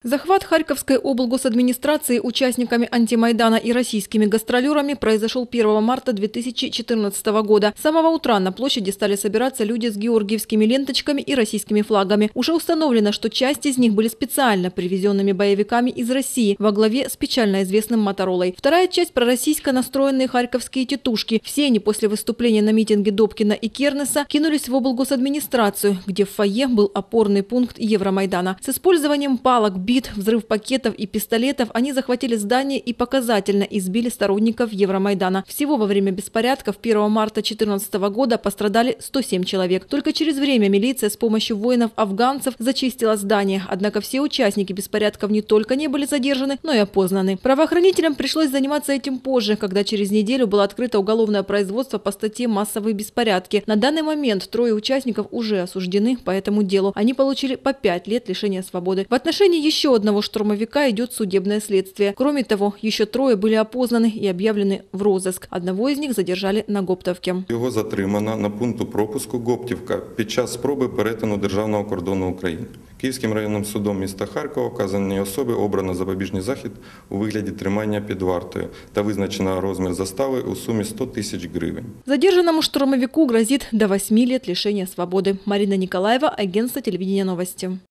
Захват Харьковской облгосадминистрации участниками антимайдана и российскими гастролерами произошел 1 марта 2014 года. С самого утра на площади стали собираться люди с георгиевскими ленточками и российскими флагами. Уже установлено, что часть из них были специально привезенными боевиками из России во главе с печально известным Моторолой. Вторая часть – пророссийско настроенные харьковские тетушки. Все они после выступления на митинге Добкина и Кернеса кинулись в облгосадминистрацию, где в фойе был опорный пункт Евромайдана. С использованием палок, бит, взрыв пакетов и пистолетов они захватили здание и показательно избили сторонников Евромайдана. Всего во время беспорядков 1 марта 2014 года пострадали 107 человек. Только через время милиция с помощью воинов-афганцев зачистила здание. Однако все участники беспорядков не только не были задержаны, но и опознаны. Правоохранителям пришлось заниматься этим позже, когда через неделю было открыто уголовное производство по статье «Массовые беспорядки». На данный момент 3 участников уже осуждены по этому делу. Они получили по 5 лет лишения свободы. В отношении еще одного штурмовика идет судебное следствие. Кроме того, еще 3 были опознаны и объявлены в розыск. Одного из них задержали на Гоптовке. Його затримано на пункту пропуску Гоптівка під час спроби перетину державного кордону України. Київським районним судом міста Харкова вказаній особі обрано запобіжний захід у вигляді тримання під вартою та визначено розмір застави у сумі 100 тисяч гривень. Задержанному штурмовику грозит до 8 лет лишения свободы. Марина Николаева, агентство телевидения «Новости».